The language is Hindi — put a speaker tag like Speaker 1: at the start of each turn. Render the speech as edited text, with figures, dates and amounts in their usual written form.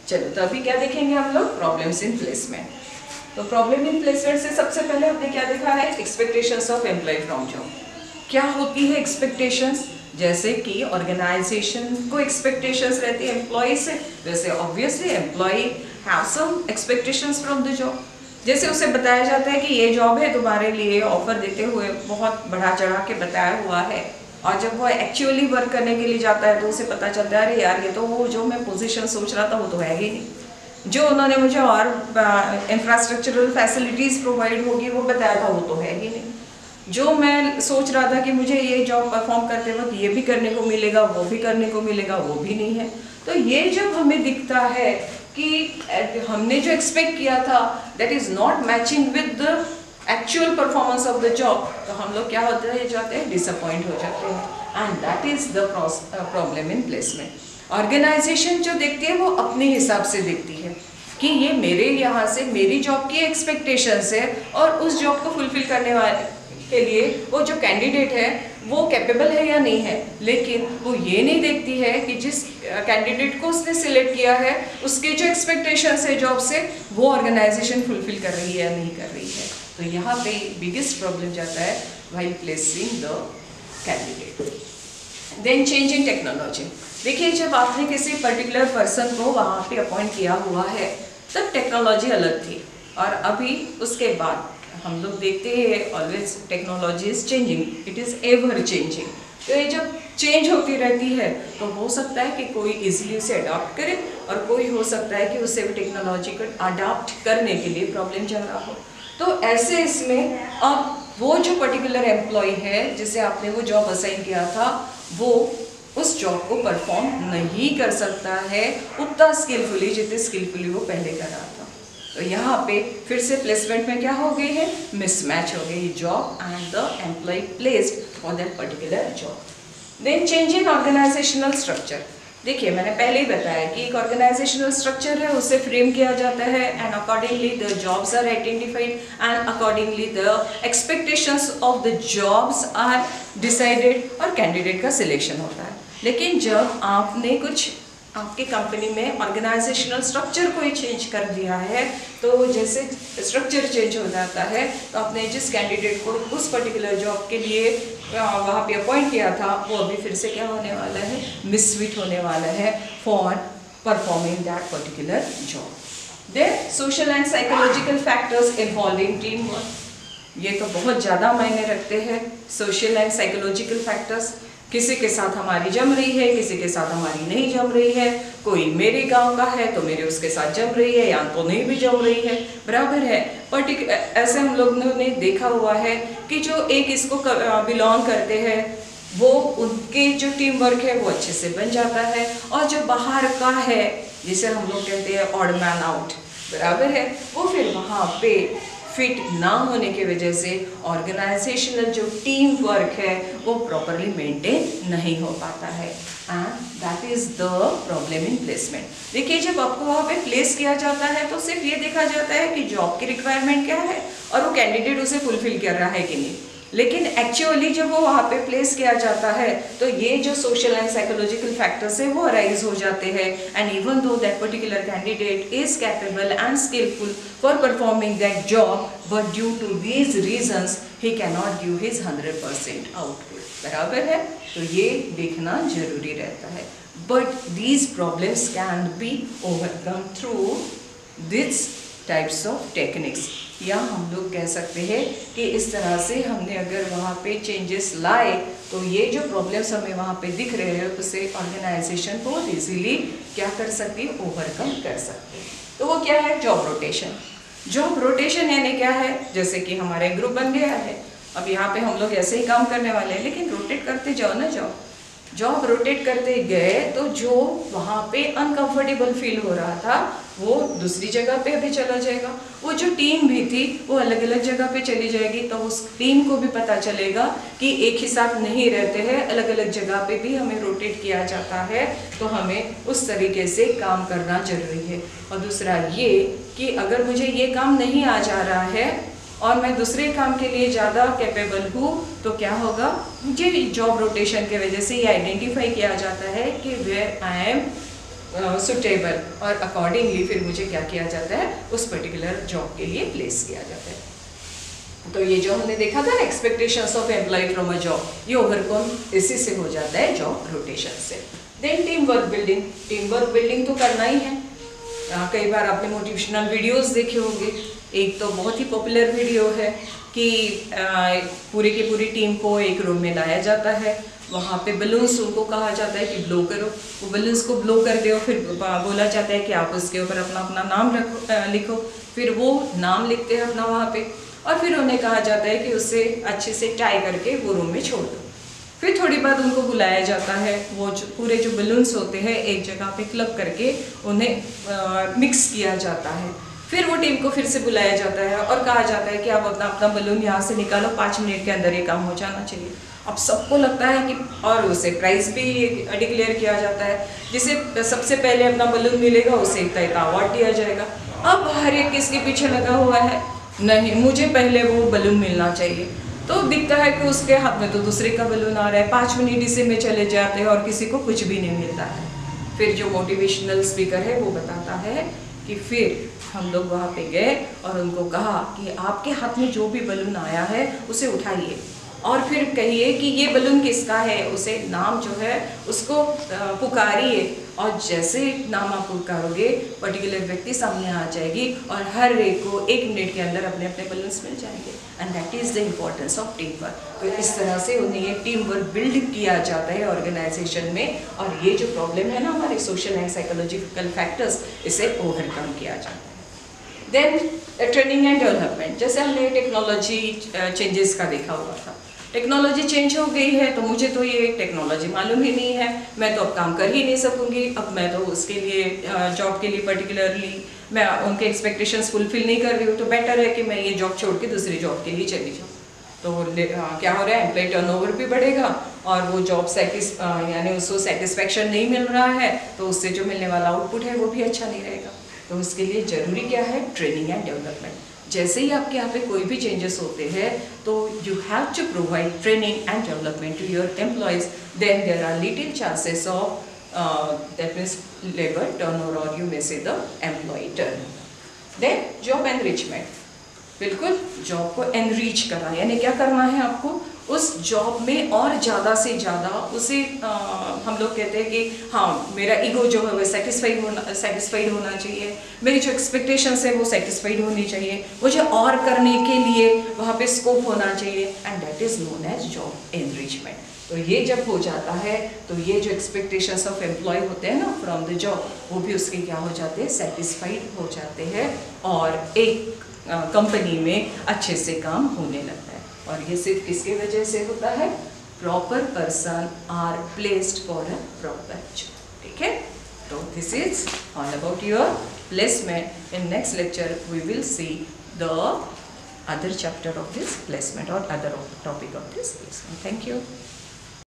Speaker 1: चलो तो अभी क्या देखेंगे हम लोग, प्रॉब्लम्स इन प्लेसमेंट। तो प्रॉब्लम इन प्लेसमेंट से सबसे पहले हमने क्या देखा है, expectations of employee from job. क्या होती है एक्सपेक्टेशंस, जैसे कि ऑर्गेनाइजेशन को एक्सपेक्टेशंस रहती है एम्प्लॉय से, वैसे obviously employee have some expectations from the job. जैसे उसे बताया जाता है कि ये जॉब है तुम्हारे लिए, ऑफर देते हुए बहुत बढ़ा चढ़ा के बताया हुआ है, और जब वो एक्चुअली वर्क करने के लिए जाता है तो उसे पता चलता है अरे यार ये तो वो जो मैं पोजीशन सोच रहा था वो तो है ही नहीं, जो उन्होंने मुझे और इंफ्रास्ट्रक्चरल फैसिलिटीज़ प्रोवाइड होगी वो बताया था वो तो है ही नहीं, जो मैं सोच रहा था कि मुझे ये जॉब परफॉर्म करते वक्त ये भी करने को मिलेगा वो भी करने को मिलेगा वो भी नहीं है। तो ये जब हमें दिखता है कि हमने जो एक्सपेक्ट किया था that is not matching with the actual performance of the job, तो हम लोग क्या होते हैं, जाते हैं डिसअपॉइंट हो जाते हैं, and that is the problem in placement. Organisation जो देखती है वो अपने हिसाब से देखती है कि ये मेरे यहाँ से मेरी जॉब की एक्सपेक्टेशंस है, और उस जॉब को फुलफिल करने वाले के लिए वो जो कैंडिडेट है वो कैपेबल है या नहीं है, लेकिन वो ये नहीं देखती है कि जिस कैंडिडेट को उसने सिलेक्ट किया है उसके जो एक्सपेक्टेशंस है जॉब से वो ऑर्गेनाइजेशन फुलफिल कर रही है या नहीं कर रही है। तो यहाँ पे बिगेस्ट प्रॉब्लम जाता है while placing the candidate. Then change in technology. देखिए जब आपने किसी पर्टिकुलर पर्सन को वहाँ पे अपॉइंट किया हुआ है तब टेक्नोलॉजी अलग थी, और अभी उसके बाद हम लोग देखते हैं always technology is changing, it is ever changing. तो ये जब चेंज होती रहती है तो हो सकता है कि कोई इजीली उसे अडॉप्ट करे, और कोई हो सकता है कि उसे टेक्नोलॉजी को अडॉप्ट करने के लिए प्रॉब्लम चल रहा हो। तो ऐसे इसमें अब वो जो पर्टिकुलर एम्प्लॉय है जिसे आपने वो जॉब असाइन किया था वो उस जॉब को परफॉर्म नहीं कर सकता है उतना स्किलफुली जितने स्किलफुली वो पहले कर रहा था। तो यहाँ पे फिर से प्लेसमेंट में क्या हो गई है, मिसमैच हो गई job and the employee placed for that particular job. Then change in organisational structure. देखिए मैंने पहले ही बताया कि एक ऑर्गेनाइजेशनल स्ट्रक्चर है उसे फ्रेम किया जाता है, and accordingly the jobs are identified and accordingly the expectations of the jobs are decided, और कैंडिडेट का सिलेक्शन होता है। लेकिन जब आपने कुछ आपकी कंपनी में ऑर्गेनाइजेशनल स्ट्रक्चर को ही चेंज कर दिया है, तो जैसे स्ट्रक्चर चेंज हो जाता है तो आपने जिस कैंडिडेट को उस पर्टिकुलर जॉब के लिए वहाँ पे अपॉइंट किया था वो अभी फिर से क्या होने वाला है, मिसफिट होने वाला है for performing that particular job. Then social and psychological factors involving team work. ये तो बहुत ज़्यादा मायने रखते हैं, सोशल एंड साइकोलॉजिकल फैक्टर्स। किसी के साथ हमारी जम रही है, किसी के साथ हमारी नहीं जम रही है, कोई मेरे गांव का है तो मेरे उसके साथ जम रही है, या तो नहीं भी जम रही है, बराबर है। ऐसे हम लोगों ने देखा हुआ है कि जो एक इसको बिलोंग करते हैं वो उनके जो टीम वर्क है वो अच्छे से बन जाता है, और जो बाहर का है जिसे हम लोग कहते हैं ऑड मैन आउट, बराबर है, वो फिर वहाँ पे फिट ना होने की वजह से ऑर्गेनाइजेशनल जो टीम वर्क है वो प्रॉपरली मेंटेन नहीं हो पाता है, and that is the problem in placement. देखिए जब आपको वहाँ पे प्लेस किया जाता है तो सिर्फ ये देखा जाता है कि जॉब की रिक्वायरमेंट क्या है और वो कैंडिडेट उसे फुलफिल कर रहा है कि नहीं, लेकिन एक्चुअली जब वो वहाँ पे प्लेस किया जाता है तो ये जो सोशल एंड साइकोलॉजिकल फैक्टर्स है वो अराइज हो जाते हैं, and even though that particular candidate is capable and skilful for performing that job, but due to these reasons he can not give his 100% output, बराबर है। तो ये देखना जरूरी रहता है, but these problems can be overcome through this types of techniques, या हम लोग कह सकते हैं कि इस तरह से हमने अगर वहाँ पे चेंजेस लाए तो ये जो प्रॉब्लम्स हमें वहाँ पे दिख रहे हैं उसे ऑर्गेनाइजेशन बहुत इजीली क्या कर सकती है, ओवरकम कर सकते हैं। तो वो क्या है, जॉब रोटेशन। जॉब रोटेशन यानी क्या है, जैसे कि हमारा एक ग्रुप बन गया है, अब यहाँ पे हम लोग ऐसे ही काम करने वाले हैं, लेकिन रोटेट करते जाओ ना, जॉब रोटेट करते गए तो जो वहाँ पे अनकंफर्टेबल फील हो रहा था वो दूसरी जगह पे भी चला जाएगा, वो जो टीम भी थी वो अलग अलग जगह पे चली जाएगी, तो उस टीम को भी पता चलेगा कि एक ही साथ नहीं रहते हैं, अलग अलग जगह पे भी हमें रोटेट किया जाता है, तो हमें उस तरीके से काम करना जरूरी है। और दूसरा ये कि अगर मुझे ये काम नहीं आ जा रहा है और मैं दूसरे काम के लिए ज़्यादा कैपेबल हूँ तो क्या होगा, मुझे जॉब रोटेशन की वजह से ये आइडेंटिफाई किया जाता है कि वेयर आई एम सुटेबल और अकॉर्डिंगली फिर मुझे क्या किया जाता है, उस पर्टिकुलर जॉब के लिए प्लेस किया जाता है। तो ये जो हमने देखा था ना, expectations of employee from a job, ये ओवरकम इसी से हो जाता है, जॉब रोटेशन से। Then team work building, team work building तो करना ही है। कई बार आपने मोटिवेशनल वीडियोस देखे होंगे। एक तो बहुत ही पॉपुलर वीडियो है कि पूरी की पूरी टीम को एक रूम में लाया जाता है, वहाँ पे बलून्स उनको कहा जाता है कि ब्लो करो, वो बलून्स को ब्लो कर दो, फिर बोला जाता है कि आप उसके ऊपर अपना अपना नाम लिखो, फिर वो नाम लिखते हैं अपना वहाँ पे, और फिर उन्हें कहा जाता है कि उससे अच्छे से टाई करके वो रूम में छोड़ दो। फिर थोड़ी बाद उनको बुलाया जाता है, वो पूरे जो बलून्स होते हैं एक जगह पे क्लब करके उन्हें मिक्स किया जाता है। फिर वो टीम को फिर से बुलाया जाता है और कहा जाता है कि आप अपना अपना बलून यहाँ से निकालो, 5 मिनट के अंदर ये काम हो जाना चाहिए। अब सबको लगता है कि, और उसे प्राइस भी डिक्लेयर किया जाता है, जिसे सबसे पहले अपना बलून मिलेगा उसे एक अवार्ड दिया जाएगा। अब हर एक किसके पीछे लगा हुआ है, नहीं मुझे पहले वो बलून मिलना चाहिए। तो दिखता है कि उसके हाथ में तो दूसरे का बलून आ रहा है, 5 मिनट इसी में चले जाते हैं और किसी को कुछ भी नहीं मिलता है। फिर जो मोटिवेशनल स्पीकर है वो बताता है कि फिर हम लोग वहाँ पे गए और उनको कहा कि आपके हाथ में जो भी बलून आया है उसे उठाइए और फिर कहिए कि ये बलून किसका है, उसे नाम जो है उसको पुकारिए, और जैसे नाम आप पुकारोगे पर्टिकुलर व्यक्ति सामने आ जाएगी और हर एक को 1 मिनट के अंदर अपने अपने बलून्स मिल जाएंगे। And that is the importance of team work. तो इस तरह से उन्हें ये टीम वर्क बिल्ड किया जाता है ऑर्गेनाइजेशन में, और ये जो प्रॉब्लम है ना हमारे सोशल एंड साइकोलॉजिकल फैक्टर्स, इसे ओवरकम किया जाता है। देन ट्रेनिंग एंड डेवलपमेंट, जैसे हमने टेक्नोलॉजी चेंजेस का देखा हुआ था। टेक्नोलॉजी चेंज हो गई है तो मुझे तो ये टेक्नोलॉजी मालूम ही नहीं है, मैं तो अब काम कर ही नहीं सकूंगी, अब मैं तो उसके लिए जॉब के लिए पर्टिकुलरली मैं उनके एक्सपेक्टेशंस फुलफिल नहीं कर रही हूँ, तो बेटर है कि मैं ये जॉब छोड़ के दूसरी जॉब के लिए चली जाऊँ। तो क्या हो रहा है, एम्प्लॉय टर्नओवर भी बढ़ेगा और वो जॉब यानी उसको सेटिस्फेक्शन नहीं मिल रहा है, तो उससे जो मिलने वाला आउटपुट है वो भी अच्छा नहीं रहेगा। तो उसके लिए ज़रूरी क्या है, ट्रेनिंग एंड डेवलपमेंट। जैसे ही आपके यहाँ पे कोई भी चेंजेस होते हैं तो you have to provide training and development to your employees, then there are little chances of that means labour turnover और you may say the employee turnover. Then job enrichment, बिल्कुल जॉब को एनरिच करना, यानी क्या करना है आपको उस जॉब में और ज़्यादा से ज़्यादा उसे हम लोग कहते हैं कि हाँ मेरा ईगो जो है वो सेटिस्फाइड होना चाहिए, मेरी जो एक्सपेक्टेशंस है वो सेटिस्फाइड होनी चाहिए, मुझे और करने के लिए वहाँ पे स्कोप होना चाहिए, and that is known as job enrichment. तो ये जब हो जाता है तो ये जो एक्सपेक्टेशंस ऑफ एम्प्लॉय होते हैं ना फ्रॉम द जॉब, वो भी उसके क्या हो जाते हैं, सेटिस्फाइड हो जाते हैं और एक कंपनी में अच्छे से काम होने लगता है। और ये सिर्फ किसकी वजह से होता है, proper person are placed for a proper job. ठीक है, तो this is all about your placement. In next lecture we will see the other chapter of this placement और other topic of this placement. Thank you.